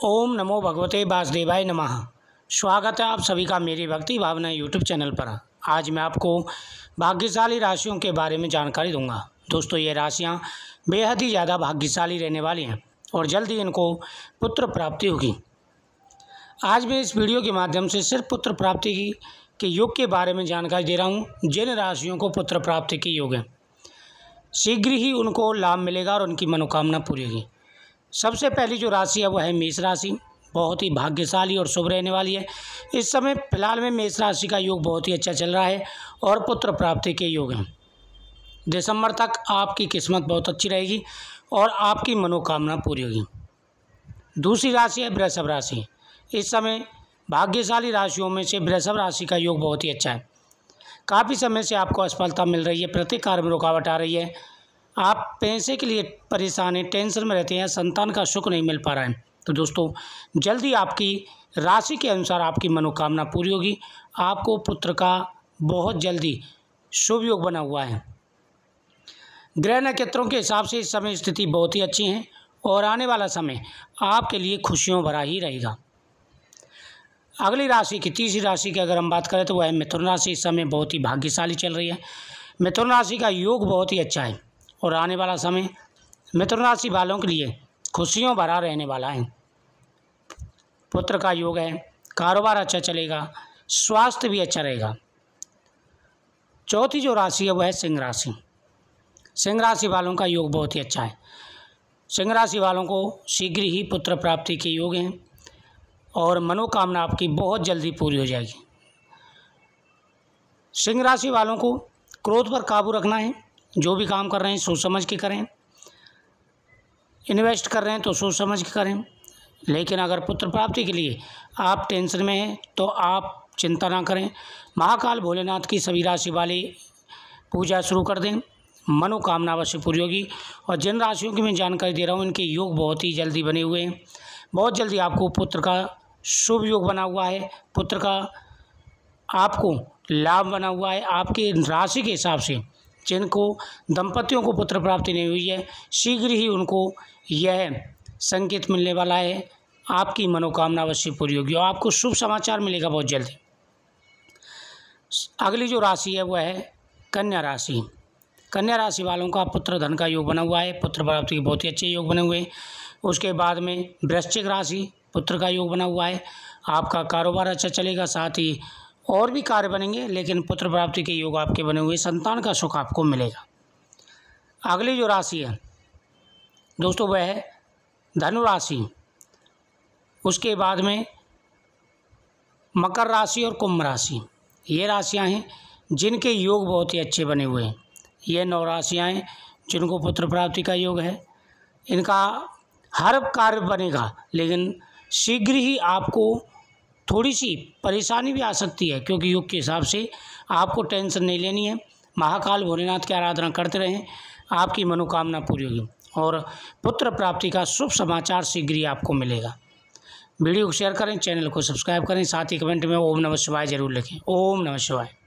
ओम नमो भगवते वासुदेवाय नमः। स्वागत है आप सभी का मेरी भक्ति भावना यूट्यूब चैनल पर। आज मैं आपको भाग्यशाली राशियों के बारे में जानकारी दूंगा। दोस्तों, ये राशियां बेहद ही ज़्यादा भाग्यशाली रहने वाली हैं और जल्द ही इनको पुत्र प्राप्ति होगी। आज मैं इस वीडियो के माध्यम से सिर्फ पुत्र प्राप्ति के योग के बारे में जानकारी दे रहा हूँ। जिन राशियों को पुत्र प्राप्ति के योग है, शीघ्र ही उनको लाभ मिलेगा और उनकी मनोकामना पूरी होगी। सबसे पहली जो राशि है वो है मेष राशि। बहुत ही भाग्यशाली और शुभ रहने वाली है। इस समय फिलहाल में मेष राशि का योग बहुत ही अच्छा चल रहा है और पुत्र प्राप्ति के योग हैं। दिसंबर तक आपकी किस्मत बहुत अच्छी रहेगी और आपकी मनोकामना पूरी होगी। दूसरी राशि है वृषभ राशि। इस समय भाग्यशाली राशियों में से वृषभ राशि का योग बहुत ही अच्छा है। काफ़ी समय से आपको असफलता मिल रही है, प्रत्येक कार्य में रुकावट आ रही है, आप पैसे के लिए परेशान हैं, टेंशन में रहते हैं, संतान का सुख नहीं मिल पा रहा है। तो दोस्तों, जल्दी आपकी राशि के अनुसार आपकी मनोकामना पूरी होगी। आपको पुत्र का बहुत जल्दी शुभ योग बना हुआ है। ग्रह नक्षत्रों के हिसाब से इस समय स्थिति बहुत ही अच्छी है और आने वाला समय आपके लिए खुशियों भरा ही रहेगा। अगली राशि की तीसरी राशि की अगर हम बात करें तो वह है मिथुन राशि। इस समय बहुत ही भाग्यशाली चल रही है। मिथुन राशि का योग बहुत ही अच्छा है और आने वाला समय मिथुन राशि वालों के लिए खुशियों भरा रहने वाला है। पुत्र का योग है, कारोबार अच्छा चलेगा, स्वास्थ्य भी अच्छा रहेगा। चौथी जो राशि है वह है सिंह राशि। सिंह राशि वालों का योग बहुत ही अच्छा है। सिंह राशि वालों को शीघ्र ही पुत्र प्राप्ति के योग हैं और मनोकामना आपकी बहुत जल्दी पूरी हो जाएगी। सिंह राशि वालों को क्रोध पर काबू रखना है। जो भी काम कर रहे हैं सोच समझ के करें, इन्वेस्ट कर रहे हैं तो सोच समझ के करें। लेकिन अगर पुत्र प्राप्ति के लिए आप टेंशन में हैं तो आप चिंता ना करें। महाकाल भोलेनाथ की सभी राशि वाले पूजा शुरू कर दें, मनोकामना अवश्य पूरी होगी। और जिन राशियों की मैं जानकारी दे रहा हूँ, इनके योग बहुत ही जल्दी बने हुए हैं। बहुत जल्दी आपको पुत्र का शुभ योग बना हुआ है, पुत्र का आपको लाभ बना हुआ है। आपकी राशि के हिसाब से जिनको दंपतियों को पुत्र प्राप्ति नहीं हुई है, शीघ्र ही उनको यह संकेत मिलने वाला है। आपकी मनोकामना अवश्य पूरी होगी और आपको शुभ समाचार मिलेगा बहुत जल्दी। अगली जो राशि है वह है कन्या राशि। कन्या राशि वालों का पुत्र धन का योग बना हुआ है, पुत्र प्राप्ति के बहुत ही अच्छे योग बने हुए हैं। उसके बाद में वृश्चिक राशि, पुत्र का योग बना हुआ है। आपका कारोबार अच्छा चलेगा, साथ ही और भी कार्य बनेंगे, लेकिन पुत्र प्राप्ति के योग आपके बने हुए, संतान का सुख आपको मिलेगा। अगली जो राशि है दोस्तों वह है धनु राशि। उसके बाद में मकर राशि और कुंभ राशि। ये राशियां हैं जिनके योग बहुत ही अच्छे बने हुए हैं। ये 9 राशियां हैं जिनको पुत्र प्राप्ति का योग है। इनका हर कार्य बनेगा, लेकिन शीघ्र ही आपको थोड़ी सी परेशानी भी आ सकती है, क्योंकि योग के हिसाब से आपको टेंशन नहीं लेनी है। महाकाल भोलेनाथ की आराधना करते रहें, आपकी मनोकामना पूरी होगी और पुत्र प्राप्ति का शुभ समाचार शीघ्र ही आपको मिलेगा। वीडियो को शेयर करें, चैनल को सब्सक्राइब करें, साथ ही कमेंट में ओम नमः शिवाय जरूर लिखें। ओम नमः शिवाय।